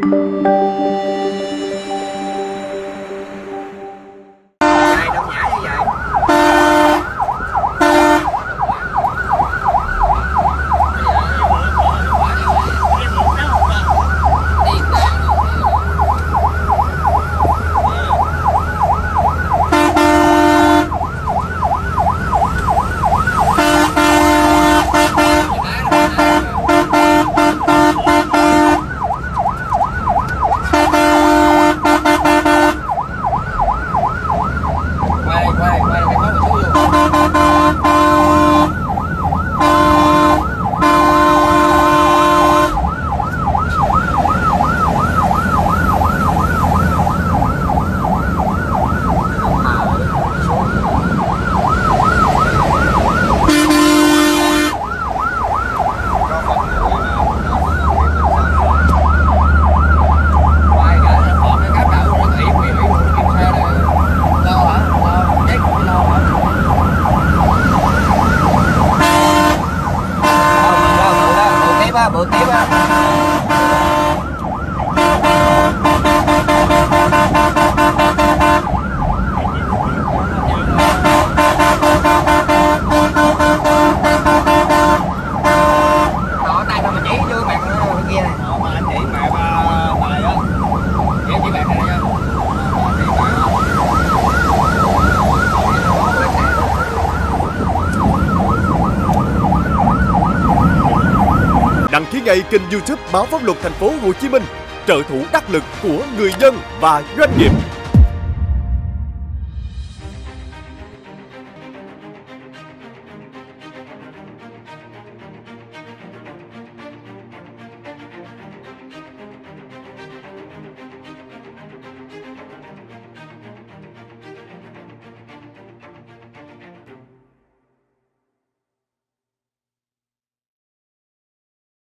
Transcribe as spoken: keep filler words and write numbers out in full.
Bữa tiếp á. Đó, tay đâu mà chỉ vô bạn bên kia này. Ờ, mà anh chỉ bạn bài á. Chỉ chỉ bạn này nha. Chỉ bạn á. Đăng ký ngay kênh YouTube Báo Pháp Luật Thành phố Hồ Chí Minh, trợ thủ đắc lực của người dân và doanh nghiệp.